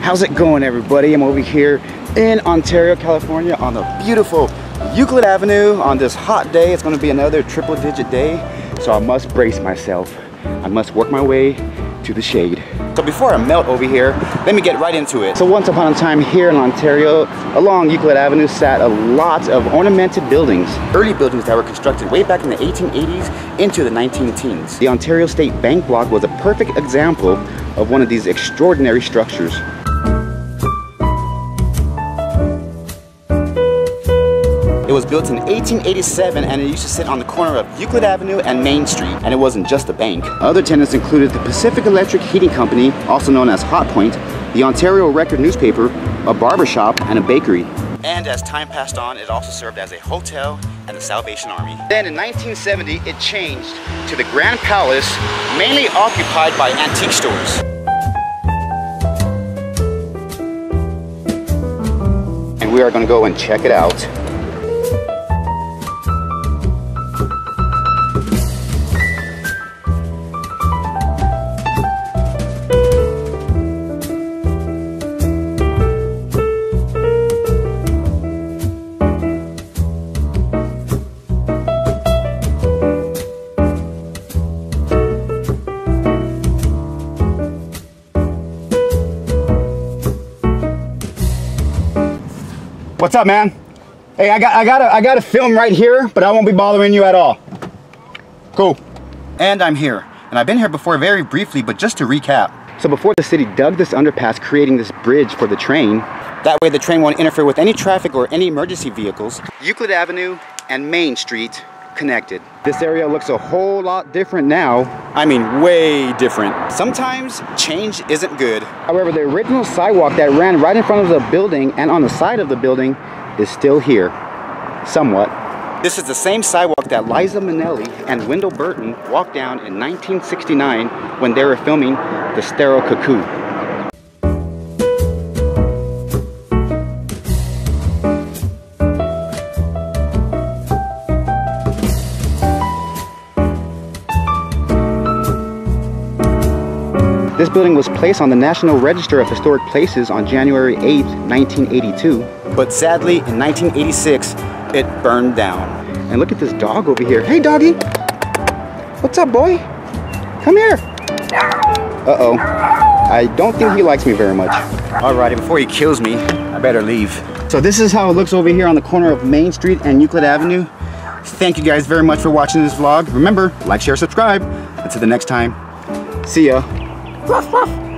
How's it going, everybody? I'm over here in Ontario, California on the beautiful Euclid Avenue on this hot day. It's going to be another triple-digit day, so I must brace myself. I must work my way to the shade. So before I melt over here, let me get right into it. So once upon a time here in Ontario, along Euclid Avenue sat a lot of ornamented buildings. Early buildings that were constructed way back in the 1880s into the 19-teens. The Ontario State Bank Block was a perfect example of one of these extraordinary structures. It was built in 1887 and it used to sit on the corner of Euclid Avenue and Main Street, and it wasn't just a bank. Other tenants included the Pacific Electric Heating Company, also known as Hot Point, the Ontario Record newspaper, a barber shop, and a bakery. And as time passed on, it also served as a hotel and the Salvation Army. Then in 1970, it changed to the Grand Palace, mainly occupied by antique stores. And we are going to go and check it out. What's up, man? Hey, I got a film right here, but I won't be bothering you at all. Cool. And I'm here. And I've been here before very briefly, but just to recap. So before the city dug this underpass, creating this bridge for the train, that way the train won't interfere with any traffic or any emergency vehicles, Euclid Avenue and Main Street connected. This area looks a whole lot different now. I mean, way different. Sometimes change isn't good. However, the original sidewalk that ran right in front of the building and on the side of the building is still here, somewhat. This is the same sidewalk that Liza Minnelli and Wendell Burton walked down in 1969 when they were filming The Sterile Cuckoo. This building was placed on the National Register of Historic Places on January 8, 1982. But sadly, in 1986, it burned down. And look at this dog over here. Hey, doggy. What's up, boy? Come here. Uh-oh. I don't think he likes me very much. Alrighty, before he kills me, I better leave. So this is how it looks over here on the corner of Main Street and Euclid Avenue. Thank you guys very much for watching this vlog. Remember, like, share, subscribe. Until the next time, see ya. Ruff, ruff.